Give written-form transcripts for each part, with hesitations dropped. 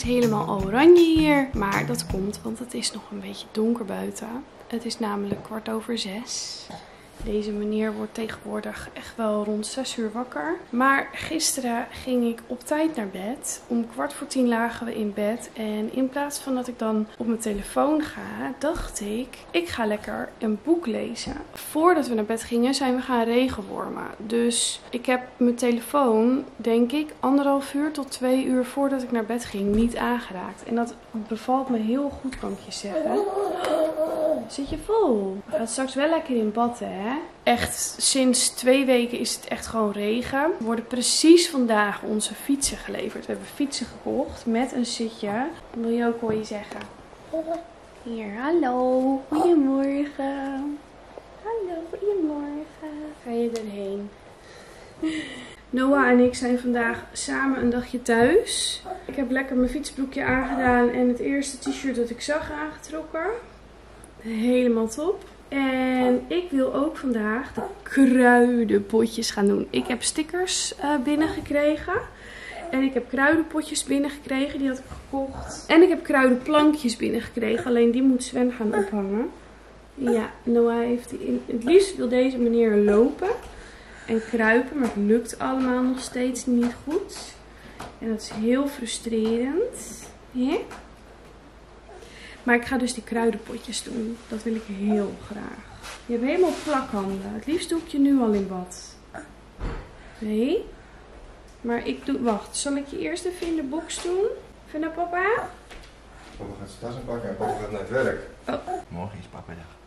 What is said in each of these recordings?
helemaal oranje hier. Maar dat komt, want het is nog een beetje donker buiten. Het is namelijk 6:15. Deze meneer wordt tegenwoordig echt wel rond 6 uur wakker. Maar gisteren ging ik op tijd naar bed. Om 9:15 lagen we in bed. En in plaats van dat ik dan op mijn telefoon ga, dacht ik ga lekker een boek lezen. Voordat we naar bed gingen zijn we gaan regenwormen. Dus ik heb mijn telefoon, denk ik, 1,5 uur tot 2 uur voordat ik naar bed ging niet aangeraakt. En dat bevalt me heel goed, kan ik je zeggen. Zit je vol? We gaan straks wel lekker in bad, hè? Echt, sinds 2 weken is het echt gewoon regen. Er worden precies vandaag onze fietsen geleverd. We hebben fietsen gekocht met een zitje. Wil je ook hoor je zeggen? Hier, hallo. Goedemorgen. Hallo, goedemorgen. Ga je erheen? Noah en ik zijn vandaag samen een dagje thuis. Ik heb lekker mijn fietsbroekje aangedaan en het eerste t-shirt dat ik zag aangetrokken. Helemaal top. En ik wil ook vandaag de kruidenpotjes gaan doen. Ik heb stickers binnengekregen. En ik heb kruidenpotjes binnengekregen. Die had ik gekocht. En ik heb kruidenplankjes binnengekregen. Alleen die moet Sven gaan ophangen. Ja, Noah heeft die het liefst wil deze meneer lopen en kruipen. Maar het lukt allemaal nog steeds niet goed. En dat is heel frustrerend. Ja? Maar ik ga dus die kruidenpotjes doen. Dat wil ik heel graag. Je hebt helemaal plakhanden. Het liefst doe ik je nu al in bad. Nee. Maar ik doe... Wacht, zal ik je eerst even in de box doen? Vind je dat, papa? Papa gaat zijn tas inpakken en papa gaat naar het werk. Oh. Morgen is papa dag.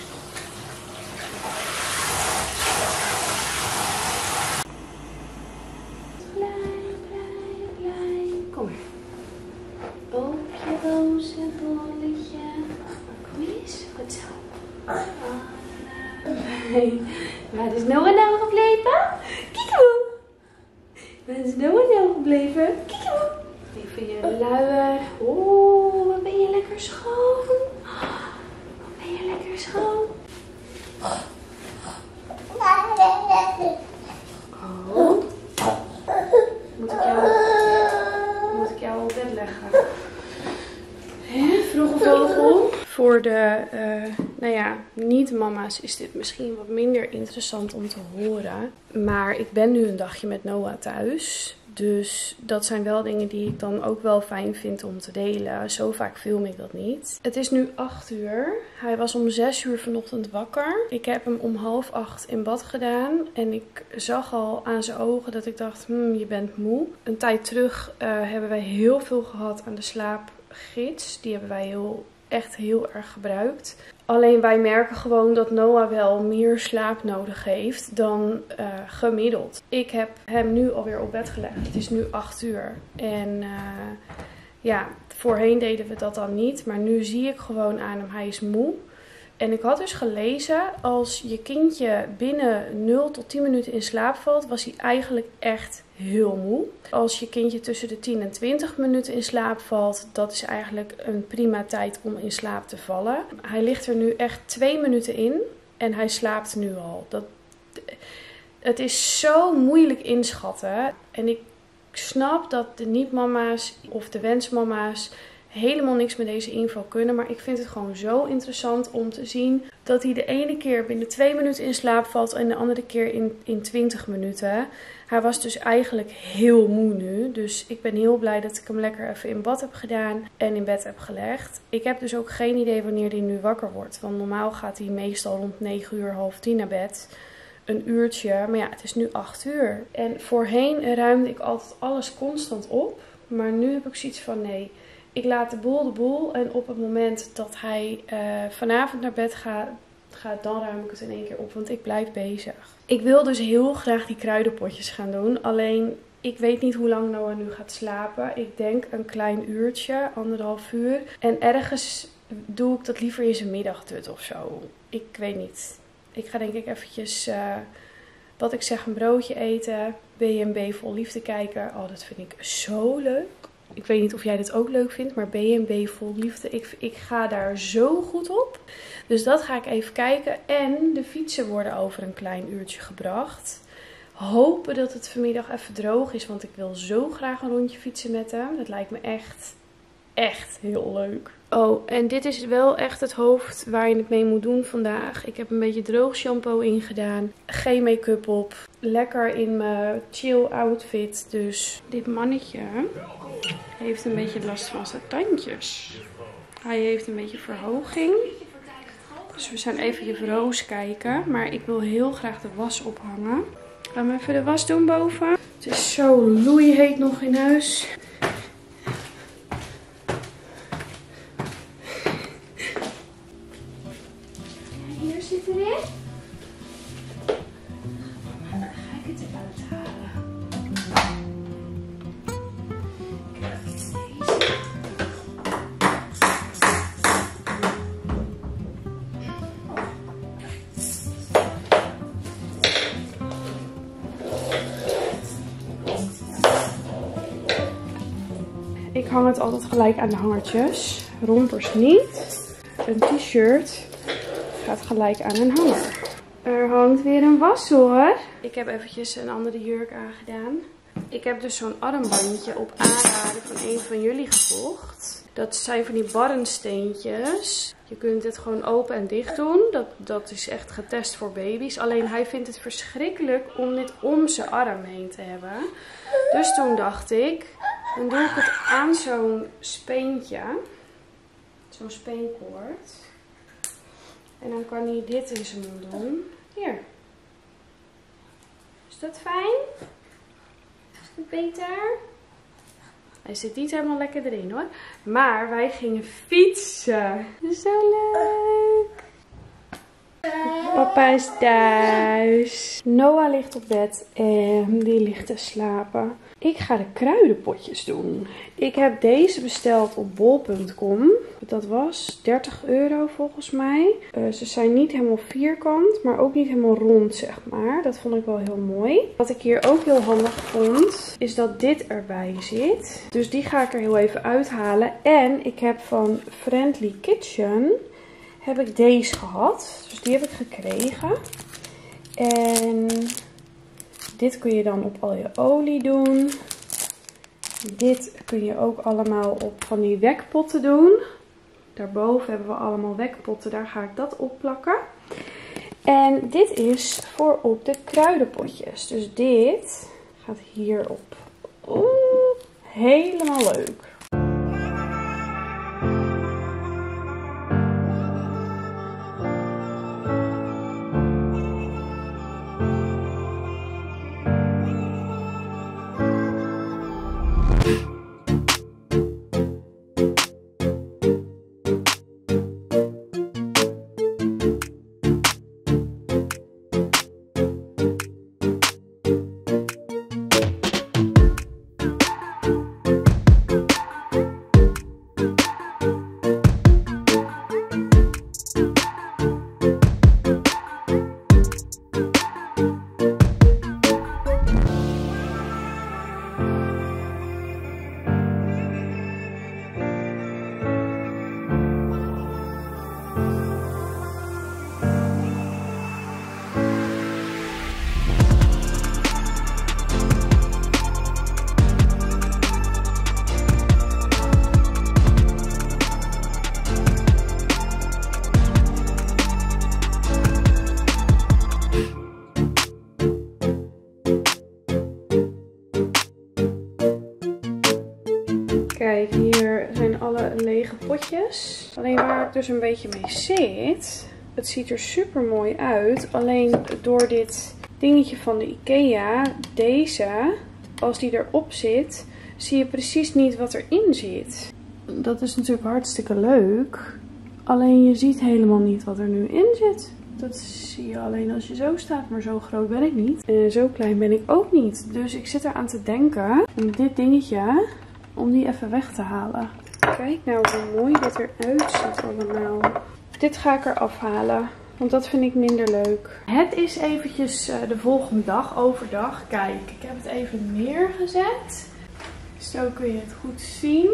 Kom maar. Op je roze bolletje. Kom eens. Goed zo. Waar is Noah nou gebleven? Kikoe. Waar is Noah nou gebleven? Kikoe. Even je luier. Oeh, wat ben je lekker schoon. Wat ben je lekker schoon. Oh. Moet ik jou op bed leggen? Vroege vogel. Voor de niet-mama's is dit misschien wat minder interessant om te horen. Maar ik ben nu een dagje met Noah thuis. Dus dat zijn wel dingen die ik dan ook wel fijn vind om te delen. Zo vaak film ik dat niet. Het is nu 8 uur. Hij was om 6 uur vanochtend wakker. Ik heb hem om 7:30 in bad gedaan. En ik zag al aan zijn ogen dat ik dacht, je bent moe. Een tijd terug hebben wij heel veel gehad aan de slaapgids. Die hebben wij echt heel erg gebruikt. Alleen wij merken gewoon dat Noah wel meer slaap nodig heeft dan gemiddeld. Ik heb hem nu alweer op bed gelegd. Het is nu 8 uur. En voorheen deden we dat dan niet. Maar nu zie ik gewoon aan hem, hij is moe. En ik had dus gelezen, als je kindje binnen 0 tot 10 minuten in slaap valt, was hij eigenlijk echt heel moe. Als je kindje tussen de 10 en 20 minuten in slaap valt, dat is eigenlijk een prima tijd om in slaap te vallen. Hij ligt er nu echt 2 minuten in en hij slaapt nu al. Het is zo moeilijk inschatten. En ik snap dat de niet-mama's of de wensmama's helemaal niks met deze info kunnen. Maar ik vind het gewoon zo interessant om te zien dat hij de ene keer binnen 2 minuten in slaap valt en de andere keer in 20 minuten. Hij was dus eigenlijk heel moe nu. Dus ik ben heel blij dat ik hem lekker even in bad heb gedaan en in bed heb gelegd. Ik heb dus ook geen idee wanneer hij nu wakker wordt. Want normaal gaat hij meestal rond 9 uur, 9:30 naar bed. Een uurtje. Maar ja, het is nu 8 uur. En voorheen ruimde ik altijd alles constant op. Maar nu heb ik zoiets van nee. Ik laat de boel. En op het moment dat hij vanavond naar bed gaat, dan ruim ik het in één keer op. Want ik blijf bezig. Ik wil dus heel graag die kruidenpotjes gaan doen. Alleen, ik weet niet hoe lang Noah nu gaat slapen. Ik denk een klein uurtje, 1,5 uur. En ergens doe ik dat liever in zijn middagdut of zo. Ik weet niet. Ik ga denk ik eventjes, wat ik zeg, een broodje eten. B&B vol liefde kijken. Oh, dat vind ik zo leuk. Ik weet niet of jij dit ook leuk vindt, maar B&B vol liefde, ik ga daar zo goed op. Dus dat ga ik even kijken. En de fietsen worden over een klein uurtje gebracht. Hopen dat het vanmiddag even droog is, want ik wil zo graag een rondje fietsen met hem. Dat lijkt me echt echt heel leuk. Oh, en dit is wel echt het hoofd waar je het mee moet doen vandaag. Ik heb een beetje droog shampoo ingedaan. Geen make-up op. Lekker in mijn chill outfit. Dus dit mannetje heeft een beetje last van zijn tandjes. Hij heeft een beetje verhoging. Dus we zijn even Juf Roos kijken. Maar ik wil heel graag de was ophangen. Gaan we even de was doen boven. Het is zo loeiheet nog in huis. Hier zit erin. Dan ga ik het eruit halen. Kijk, deze. Ik hang het altijd gelijk aan de hangertjes. Rompers niet. Een t-shirt gaat gelijk aan een hanger. Er hangt weer een was hoor. Ik heb eventjes een andere jurk aangedaan. Ik heb dus zo'n armbandje op aanraden van een van jullie gekocht. Dat zijn van die barrensteentjes. Je kunt het gewoon open en dicht doen. Dat is echt getest voor baby's. Alleen hij vindt het verschrikkelijk om dit om zijn arm heen te hebben. Dus toen dacht ik, dan doe ik het aan zo'n speentje. Zo'n speenkoord. En dan kan hij dit in zijn mond doen. Hier. Is dat fijn? Is dat beter? Hij zit niet helemaal lekker erin hoor. Maar wij gingen fietsen. Zo leuk. Papa is thuis. Noah ligt op bed en die ligt te slapen. Ik ga de kruidenpotjes doen. Ik heb deze besteld op bol.com. Dat was 30 euro volgens mij. Ze zijn niet helemaal vierkant, maar ook niet helemaal rond zeg maar. Dat vond ik wel heel mooi. Wat ik hier ook heel handig vond, is dat dit erbij zit. Dus die ga ik er heel even uithalen. En ik heb van Friendly Kitchen heb ik deze gehad. Dus die heb ik gekregen. En dit kun je dan op al je olie doen. Dit kun je ook allemaal op van die wekpotten doen. Daarboven hebben we allemaal wekpotten. Daar ga ik dat op plakken. En dit is voor op de kruidenpotjes. Dus dit gaat hierop. Oeh, helemaal leuk. Kijk, hier zijn alle lege potjes. Alleen waar ik dus een beetje mee zit, het ziet er super mooi uit. Alleen door dit dingetje van de IKEA, deze, als die erop zit, zie je precies niet wat erin zit. Dat is natuurlijk hartstikke leuk. Alleen je ziet helemaal niet wat er nu in zit. Dat zie je alleen als je zo staat, maar zo groot ben ik niet. En zo klein ben ik ook niet. Dus ik zit eraan te denken om dit dingetje, om die even weg te halen. Kijk nou hoe mooi dit eruit ziet allemaal. Dit ga ik eraf halen, want dat vind ik minder leuk. Het is eventjes de volgende dag, overdag. Kijk, ik heb het even neergezet. Zo kun je het goed zien.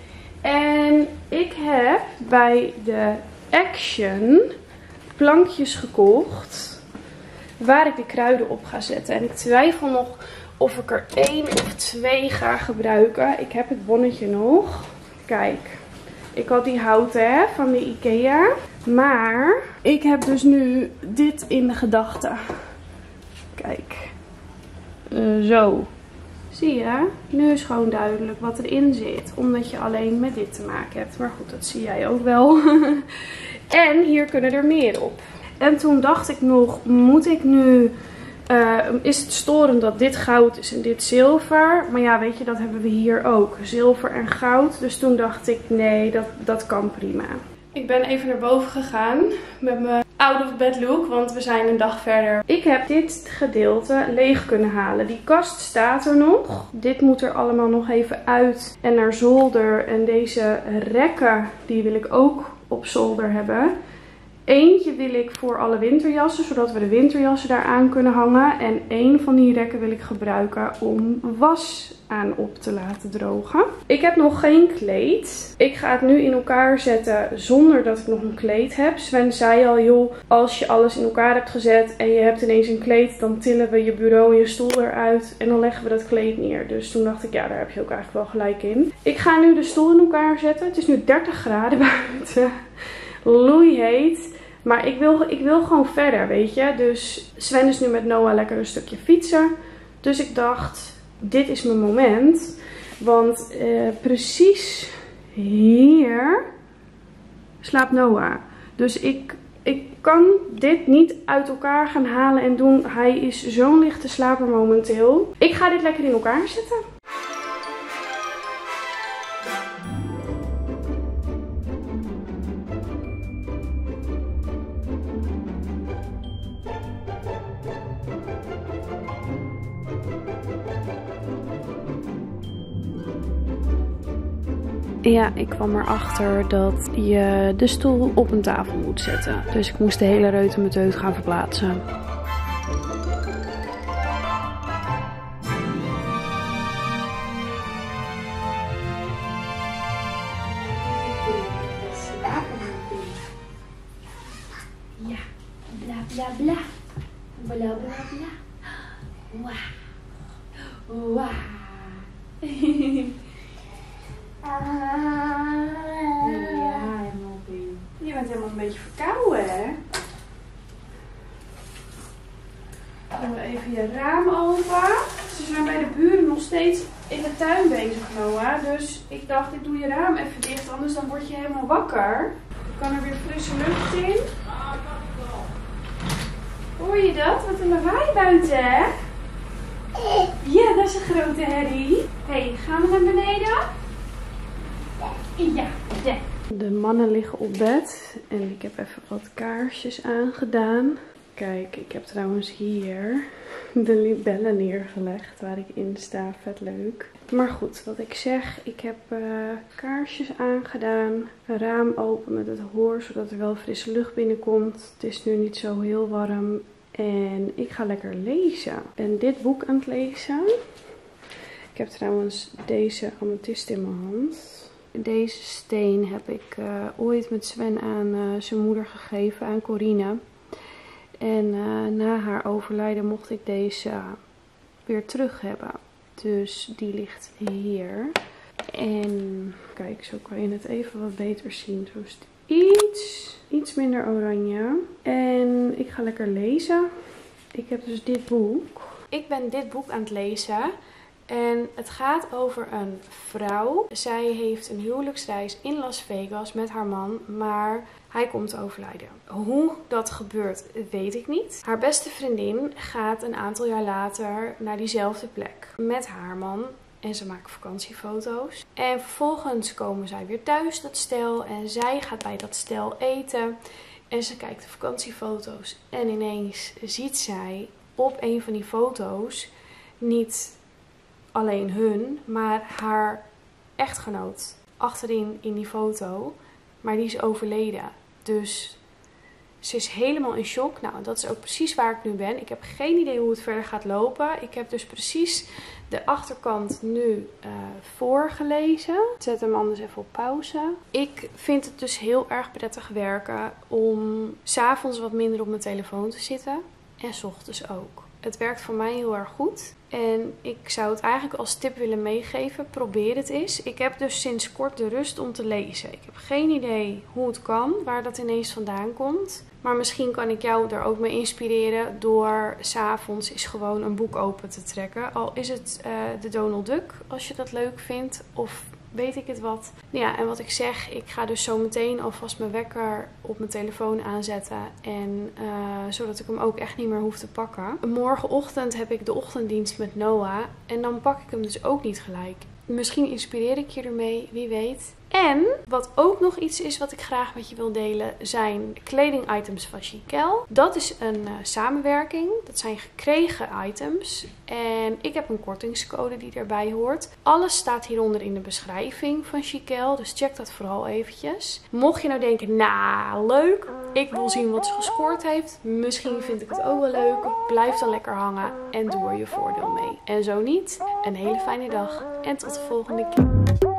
En ik heb bij de Action plankjes gekocht waar ik de kruiden op ga zetten. En ik twijfel nog of ik er 1 of 2 ga gebruiken. Ik heb het bonnetje nog. Kijk, ik had die houten hè, van de Ikea. Maar ik heb dus nu dit in de gedachten. Kijk. Zo. Zie je? Nu is gewoon duidelijk wat erin zit. Omdat je alleen met dit te maken hebt. Maar goed, dat zie jij ook wel. En hier kunnen er meer op. En toen dacht ik nog, moet ik nu... is het storend dat dit goud is en dit zilver? Maar ja, weet je, dat hebben we hier ook. Zilver en goud. Dus toen dacht ik, nee, dat kan prima. Ik ben even naar boven gegaan met mijn out of bed look, want we zijn een dag verder. Ik heb dit gedeelte leeg kunnen halen. Die kast staat er nog. Dit moet er allemaal nog even uit en naar zolder. En deze rekken, die wil ik ook op zolder hebben. Eentje wil ik voor alle winterjassen, zodat we de winterjassen daar aan kunnen hangen. En één van die rekken wil ik gebruiken om was aan op te laten drogen. Ik heb nog geen kleed. Ik ga het nu in elkaar zetten zonder dat ik nog een kleed heb. Sven zei al, joh, als je alles in elkaar hebt gezet en je hebt ineens een kleed, dan tillen we je bureau en je stoel eruit en dan leggen we dat kleed neer. Dus toen dacht ik, ja, daar heb je ook eigenlijk wel gelijk in. Ik ga nu de stoel in elkaar zetten. Het is nu 30 graden buiten. Loeiheet. Maar ik wil gewoon verder, weet je. Dus Sven is nu met Noah lekker een stukje fietsen. Dus ik dacht, dit is mijn moment. Want precies hier slaapt Noah. Dus ik kan dit niet uit elkaar gaan halen en doen. Hij is zo'n lichte slaper momenteel. Ik ga dit lekker in elkaar zetten. Ja, ik kwam erachter dat je de stoel op een tafel moet zetten. Dus ik moest de hele reutemeteut gaan verplaatsen. Ja, bla bla bla. Bla bla bla. Wauw. Wauw. Ja, helemaal goed. Je bent helemaal een beetje verkouden, hè? Doen we even je raam open. Ze zijn bij de buren nog steeds in de tuin bezig, Noah. Dus ik dacht, ik doe je raam even dicht, anders dan word je helemaal wakker. Dan kan er weer frisse lucht in. Hoor je dat? Wat een lawaai buiten, hè? Ja, dat is een grote herrie. Hé, gaan we naar beneden? Ja, de mannen liggen op bed en ik heb even wat kaarsjes aangedaan. Kijk, ik heb trouwens hier de libellen neergelegd waar ik in sta. Vet leuk. Maar goed, wat ik zeg, ik heb kaarsjes aangedaan. Een raam open met het hoor, zodat er wel frisse lucht binnenkomt. Het is nu niet zo heel warm en ik ga lekker lezen. Ik ben dit boek aan het lezen. Ik heb trouwens deze amethyst in mijn hand. Deze steen heb ik ooit met Sven aan zijn moeder gegeven, aan Corine. En na haar overlijden mocht ik deze weer terug hebben. Dus die ligt hier. En kijk, zo kan je het even wat beter zien. Zo is het iets minder oranje. En ik ga lekker lezen. Ik heb dus dit boek. Ik ben dit boek aan het lezen. En het gaat over een vrouw. Zij heeft een huwelijksreis in Las Vegas met haar man, maar hij komt te overlijden. Hoe dat gebeurt, weet ik niet. Haar beste vriendin gaat een aantal jaar later naar diezelfde plek met haar man. En ze maken vakantiefoto's. En vervolgens komen zij weer thuis, dat stel. En zij gaat bij dat stel eten. En ze kijkt de vakantiefoto's. En ineens ziet zij op een van die foto's niet alleen hun, maar haar echtgenoot achterin in die foto. Maar die is overleden. Dus ze is helemaal in shock. Nou, dat is ook precies waar ik nu ben. Ik heb geen idee hoe het verder gaat lopen. Ik heb dus precies de achterkant nu voorgelezen. Ik zet hem anders even op pauze. Ik vind het dus heel erg prettig werken om 's avonds wat minder op mijn telefoon te zitten. En 's ochtends ook. Het werkt voor mij heel erg goed. En ik zou het eigenlijk als tip willen meegeven. Probeer het eens. Ik heb dus sinds kort de rust om te lezen. Ik heb geen idee hoe het kan, waar dat ineens vandaan komt. Maar misschien kan ik jou er ook mee inspireren door 's avonds eens gewoon een boek open te trekken. Al is het de Donald Duck, als je dat leuk vindt. Of weet ik het wat. Ja, en wat ik zeg, ik ga dus zo meteen alvast mijn wekker op mijn telefoon aanzetten. En zodat ik hem ook echt niet meer hoef te pakken. Morgenochtend heb ik de ochtenddienst met Noah. En dan pak ik hem dus ook niet gelijk. Misschien inspireer ik je ermee, wie weet. En wat ook nog iets is wat ik graag met je wil delen, zijn kledingitems van Chiquelle. Dat is een samenwerking. Dat zijn gekregen items. En ik heb een kortingscode die erbij hoort. Alles staat hieronder in de beschrijving van Chiquelle. Dus check dat vooral eventjes. Mocht je nou denken, nou leuk, ik wil zien wat ze gescoord heeft. Misschien vind ik het ook wel leuk. Blijf dan lekker hangen en doe er je voordeel mee. En zo niet, een hele fijne dag en tot de volgende keer.